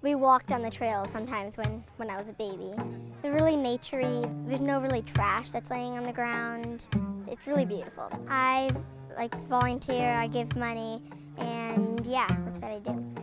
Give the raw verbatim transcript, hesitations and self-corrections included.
We walked on the trail sometimes when, when I was a baby. They're really naturey. There's no really trash that's laying on the ground. It's really beautiful. I like volunteer, I give money, and yeah, that's what I do.